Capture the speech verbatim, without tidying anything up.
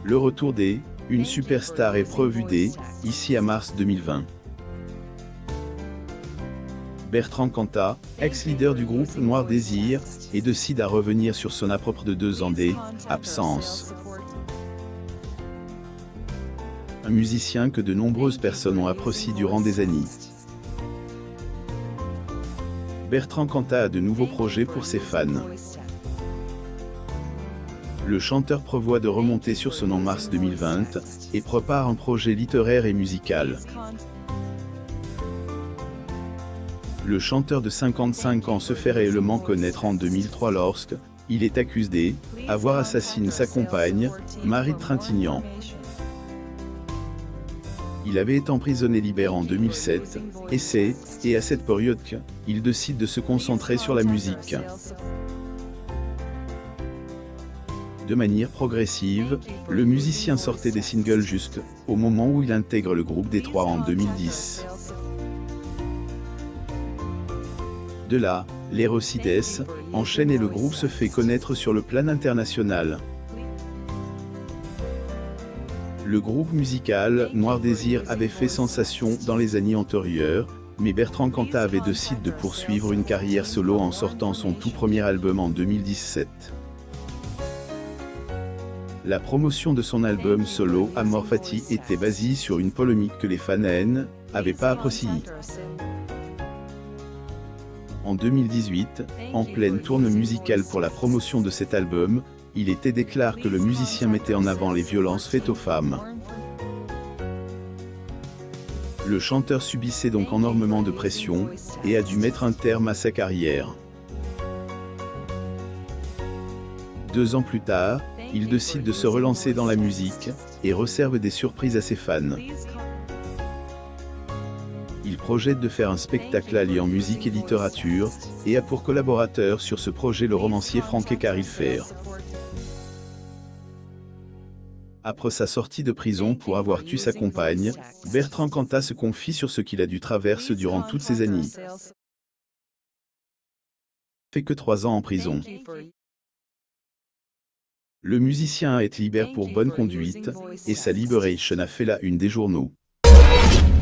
Le retour des « Une superstar » est prévu dès, ici à mars deux mille vingt. Bertrand Cantat, ex-leader du groupe Noir Désir, et décide à revenir sur son approche de deux ans d'absence. Un musicien que de nombreuses personnes ont apprécié durant des années. Bertrand Cantat a de nouveaux projets pour ses fans. Le chanteur prévoit de remonter sur son en mars deux mille vingt, et prépare un projet littéraire et musical. Le chanteur de cinquante-cinq ans se fait réellement connaître en deux mille trois lorsque il est accusé d'avoir assassiné sa compagne, Marie Trintignant. Il avait été emprisonné libéré en deux mille sept, et c'est et à cette période qu'il décide de se concentrer sur la musique. De manière progressive, le musicien sortait des singles jusqu'au moment où il intègre le groupe des Trois en deux mille dix. De là, l'Hérocides enchaîne et le groupe se fait connaître sur le plan international. Le groupe musical Noir Désir avait fait sensation dans les années antérieures, mais Bertrand Cantat avait décidé de poursuivre une carrière solo en sortant son tout premier album en deux mille dix-sept. La promotion de son album solo Amor Fati était basée sur une polémique que les fans n'avaient pas appréciée. En deux mille dix-huit, en pleine tournée musicale pour la promotion de cet album, il était déclaré que le musicien mettait en avant les violences faites aux femmes. Le chanteur subissait donc énormément de pression, et a dû mettre un terme à sa carrière. Deux ans plus tard, il décide de se relancer dans la musique, et réserve des surprises à ses fans. Il projette de faire un spectacle alliant musique et littérature, et a pour collaborateur sur ce projet le romancier Franck Carilfer. Après sa sortie de prison pour avoir tué sa compagne, Bertrand Cantat se confie sur ce qu'il a dû traverser durant toutes ces années. Fait que trois ans en prison. Le musicien a été libéré pour bonne conduite, et sa libération a fait la une des journaux.